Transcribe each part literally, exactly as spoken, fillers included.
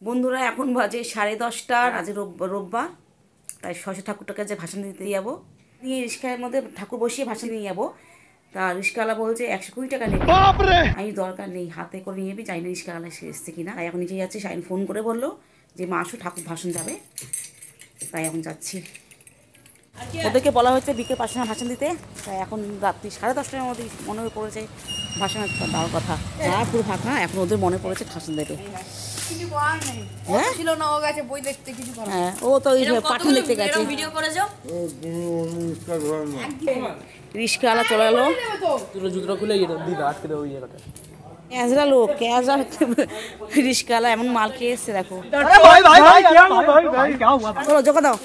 বন্ধুরা এখন বাজে সাড়ে দশটা, আজ রোববার, তাই ষষ্ঠ ঠাকুরটাকে যে ভাসান দিতে যাবো, নিয়ে রিক্সার মধ্যে ঠাকুর বসিয়ে ভাসান নিয়ে যাবো। তা রিক্সাওয়ালা বলছে একশো কুড়ি টাকা নেবে। আমি দরকার নেই, হাতে করে নিয়ে যাবি, যাই না রিক্সাওয়ালা সে এসছে কিনা। তাই এখন নিচে যাচ্ছি। সাইন ফোন করে বললো যে মা আসো, ঠাকুর ভাসান যাবে, তাই এখন যাচ্ছি। ওদেরকে বলা হচ্ছে বিকেল পাঁচটা ভাসান দিতে, তাই এখন রাত্রি সাড়ে দশটার মধ্যে মনে পড়েছে ভাসান দেওয়ার কথা। হ্যাঁ, পুরো ফাঁকা। এখন ওদের মনে পড়েছে ভাসান দেবে। হ্যাঁ, ও তো পাঠান দেখতে গেছে। রিক্সাওয়ালা চলে এলো। ক্যাজরা লোক, ক্যাজরা রিক্সাওয়ালা এমন মাল খেয়ে এসছে দেখো। চলো জোকা দাও।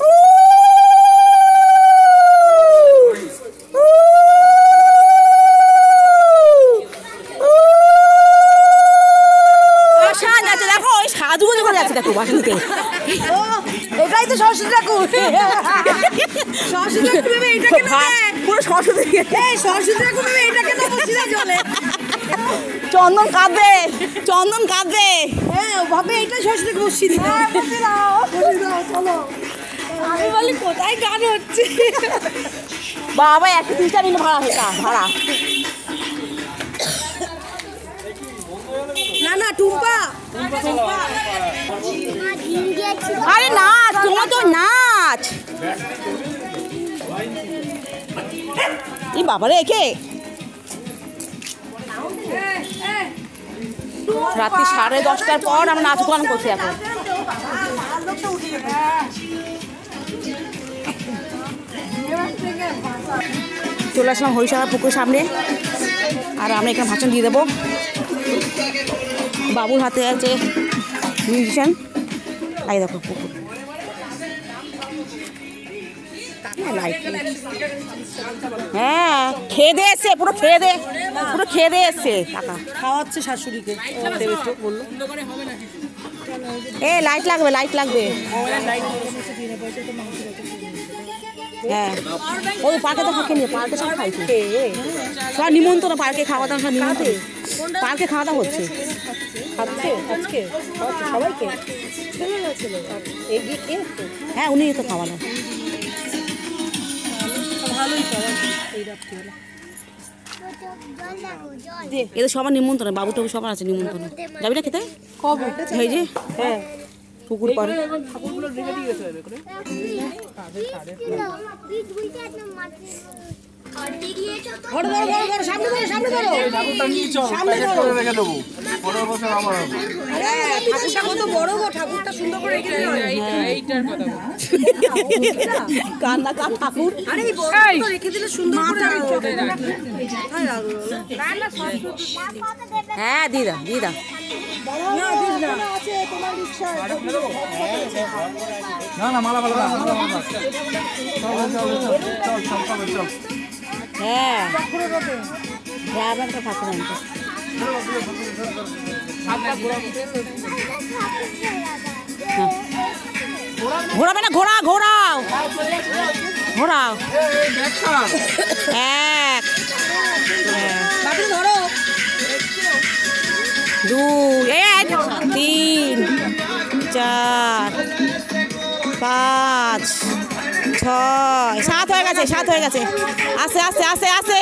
দেখো বাসিতে এটাই তো সরস্বতী ঠাকুর। সরস্বতী ঠাকুর এটাকে পুরো সরস্বতী সরস্বতী ঠাকুর এটাকে জলে চন্দন কাঁদবে, চন্দন কাঁদবে। হ্যাঁ ভাবে এটা সরস্বতী বসি দিবে। চলো আমি বলি কোথায় গান হচ্ছে। বাবা একশো তিরিশ টাকা ভাড়া হেটা ভাড়া। না না টুম্পা, আরে নাচ, তোমার তো নাচ। এই বাবারে একে রাত্রি সাড়ে দশটার পর আমরা নাচ গান করছি। এখন চলে আসলাম হরিশালা পুকুরের সামনে, আর আমরা এখানে ভাষণ দিয়ে দেবো। বাবুর হাতে আছে মিউজিশিয়ান। এই দেখো পুকুর, হ্যাঁ খেয়ে দিয়ে এসছে, পুরো খেয়ে দে, পুরো খেয়ে দিয়ে এসছে। টাকা খাওয়াচ্ছে শাশুড়িকে, বললো এ লাইট লাগবে, লাইট লাগবে। হ্যাঁ ওই পার্কে তো থাকে, পার্কে সব খাইছে, সব নিমন্ত্রণ, পার্কে খাওয়া দাওয়া, সব নিমন্ত্রণ, পার্কে খাওয়া দাওয়া হচ্ছে। সবাইকে হ্যাঁ উনি তো খাওয়ানো এদের সবার নিমন্ত্রণ, বাবু টাবু সবার আছে নিমন্ত্রণ। যাবি না খেতে? এই যে হ্যাঁ পুকুর পাড়ে কান্না কার ঠাকুর। হ্যাঁ দিদা দিদা না না মালা মালা হ্যাঁ ঠাকুর ঘোরাবে না, ঘোরা ঘোরাও ঘোরাও। এক ধরো, দুই, এক, তিন, চার, পাঁচ, ছয়, সাত হয়ে গেছে, সাত হয়ে গেছে। আসে আসে আসে আসে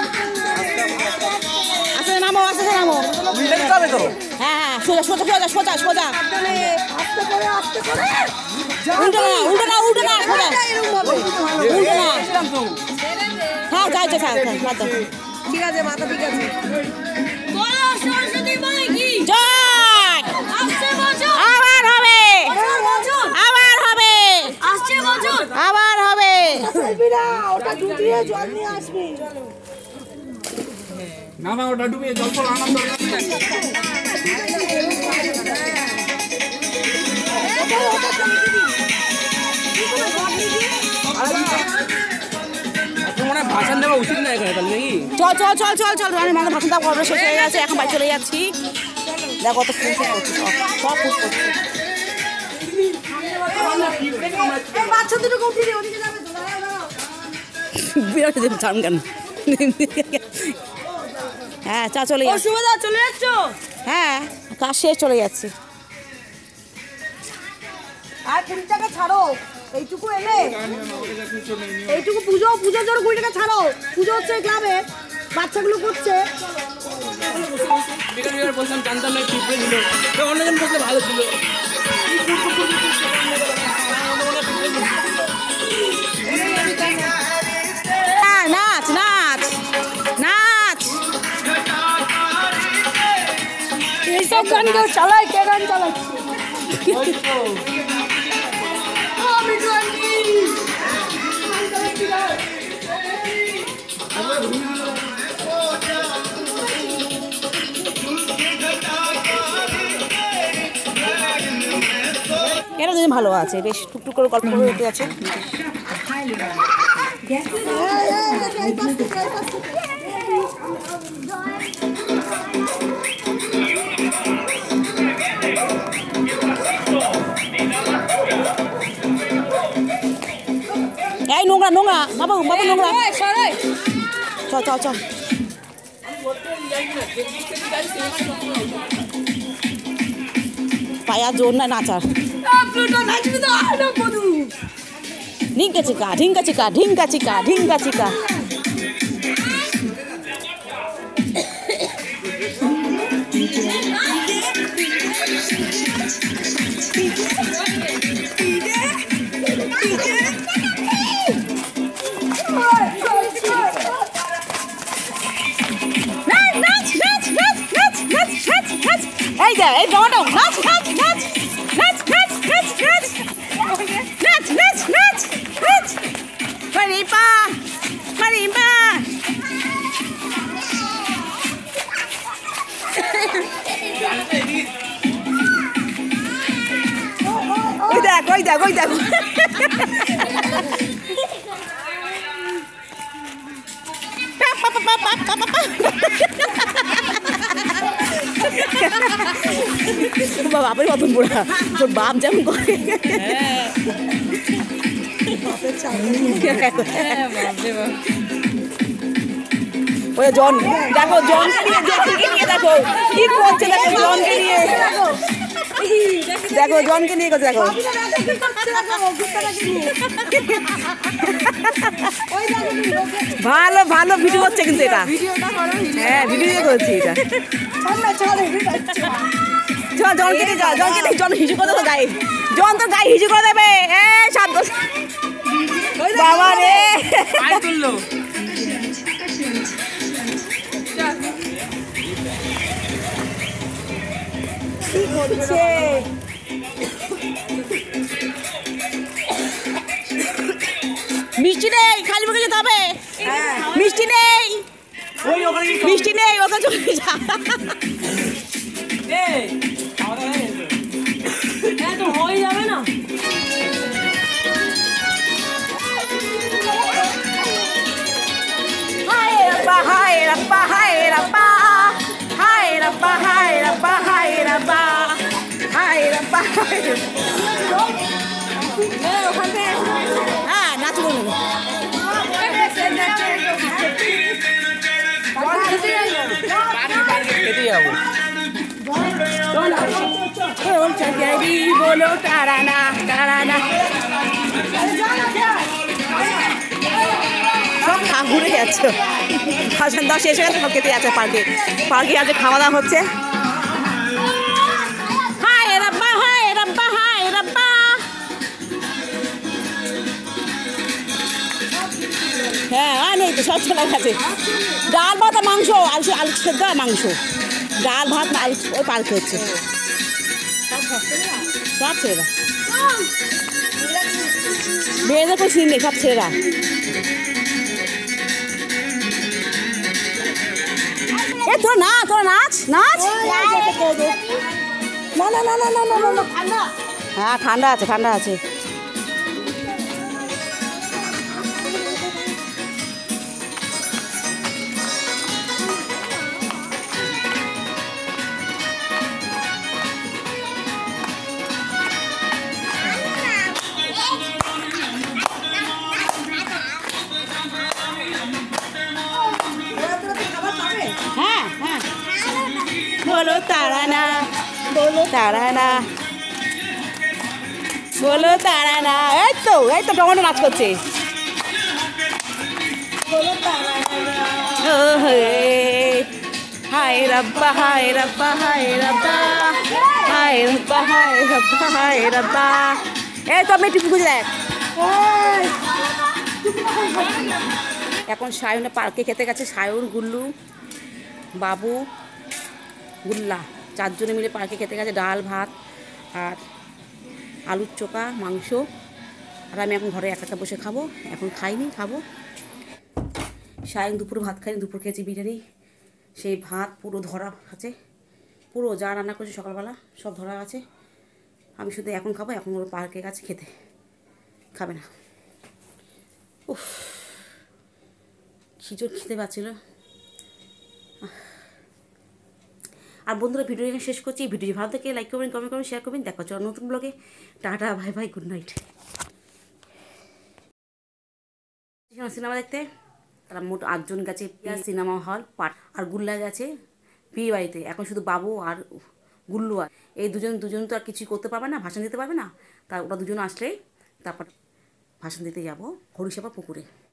আসে নামো, আসে নামো। হ্যাঁ হ্যাঁ সোজা সোজা সোজা সোজা সোজা, উল্টো না উল্টো না উল্টো না সোজা উল্টো না। হ্যাঁ যাইছে, ঠিক আছে মাথা ঠিক আছে। জয় আবার হবে, আবার হবে, আবার হবে। না না ওটা ডুবিয়ে জল পড়া আনন্দ। ভাষণ দেওয়া উচিত না এখানে নাকি? চল চল চল চল চল মানে মানে ভাষণ দেওয়া করবে, শেষ হয়ে গেছে, এখন বাড়ি চলে যাচ্ছি। দেখো কত ফুল করছি, সব ফুল করছি। বাচ্চা দুটো কৌটি ওদিকে যাবে বিরাট চান কেন? হ্যাঁ চা চলে যাচ্ছে, চলে যাচ্ছ? হ্যাঁ কাজ শেষ, চলে যাচ্ছে। কুড়ি টাকা ছাড়ো এইটুকু এলে এইটুকু পুজো পুজোর জন্য কুড়ি টাকা ছাড়ো পুজো হচ্ছে ক্লাবে বাচ্চাগুলো করছে বললাম জানতাম না ঠিক ছিল অন্যজন বসলে ভালো ছিল নাচ নাচ নাচ এইসব গান কেউ চালায় কে গান চালাচ্ছে কেন তুমি ভালো আছে বেশ টুকটুক করে গল্প করতে আছে এই নোংরা নোংরা বাবু বাবু নোংরা চল চল চল পায়া জোর না নাচার ঢিঙ্কা চিকা ঢিঙ্কা চিকা ঢিঙ্কা চিকা ঢিঙ্কা চিকা এই যা এই জমাটো নাচ নাচ নাচ নাচ নাচ নাচ নাচ নাচ নাচ নাচ নাচ মারিপা মারিপা ওই দেখ ওই দেখ ওই দেখ বাপের মতন বুড়া তোর বাপ যেমন করে ওই জন দেখো জনকে নিয়ে নিয়ে দেখো কি করছে দেখো জনকে নিয়ে দেখো জনকে নিয়ে করছে দেখো ভালো ভালো ভিডিও হচ্ছে কিন্তু এটা হ্যাঁ ভিডিও করছি এটা চল জনকে নিয়ে যা জনকে নিয়ে জন হিসু করে দেবো গায়ে জন তোর গায়ে হিসু করে দেবে এ সাত বাবা রে তুললো কি করছে মিষ্টি নেই খালি মুখে যেতে হবে মিষ্টি নেই মিষ্টি নেই ওকে চলে যা হয়ে যাবে না হায় রাব্বা হায় রাব্বা হায় রাব্বা হায় রাব্বা হায় রাব্বা হায় রাব্বা হায় রাব্বা ওখান থেকে হ্যাঁ নাচ বলুন খেতে যাবো বলো তারানা তারানা সব ঘুরে যাচ্ছে ভাষণ দাও শেষ হয়ে গেছে সব খেতে যাচ্ছে পার্কে পার্কে আজ খাওয়া দাওয়া হচ্ছে হায় রাব্বা হায় রাব্বা হায় রাব্বা হ্যাঁ আর নেই তো সব চলে গেছে ডাল ভাত আর মাংস আলু আলু সেদ্ধ আর মাংস ডাল ভাত আলু ওই পার্কে হচ্ছে সব ছেলেরা মেয়েদের কোনো সিন নেই সব ছেলেরা এ তোর না তোর নাচ নাচ না না না না না না না ঠান্ডা হ্যাঁ ঠান্ডা আছে ঠান্ডা আছে হ্যাঁ হ্যাঁ বলো তারানা বলো তারানা বলো তারা না, এই তো এই তো টমেটো নাচ করছে। ও হে হায় রাব্বা হায় রাব্বা হায় রাব্বা হায় রাব্বা হায় রাব্বা হায় রাব্বা। এই তো আমি টিপু দেখ। এখন সায়নে পার্কে খেতে গেছে, সায়ন, গুল্লু, বাবু, গুল্লা চারজনে মিলে পার্কে খেতে গেছে। ডাল ভাত আর আলুর চোখা মাংস। আর আমি এখন ঘরে একা একা বসে খাবো, এখন খাইনি, খাবো। সায়ন দুপুরে ভাত খাইনি, দুপুর খেয়েছি বিরিয়ানি, সেই ভাত পুরো ধরা আছে, পুরো যা রান্না করেছি সকালবেলা সব ধরা আছে। আমি শুধু এখন খাবো, এখন ওর পার্কে গেছে খেতে, খাবে না। উফ খিচুড়ি খেতে পাচ্ছিল। আর বন্ধুরা ভিডিও এখানে শেষ করছি। ভিডিও ভালো থেকে লাইক করবেন, কমেন্ট করবেন, শেয়ার করবেন। দেখা হচ্ছে নতুন ব্লগে। Tata, bye bye, good night. Cinema দেখতে তারা মোট আটজন গেছে সিনেমা হল পাট, আর গুল্লা গেছে বিয়ে বাড়িতে। এখন শুধু বাবু আর গুল্লু আর এই দুজন দুজন তো আর কিছুই করতে পারবে না, ভাষণ দিতে পারবে না। তা ওরা দুজন আসলেই তারপর ভাষণ দিতে যাবো হরিষাপা পুকুরে।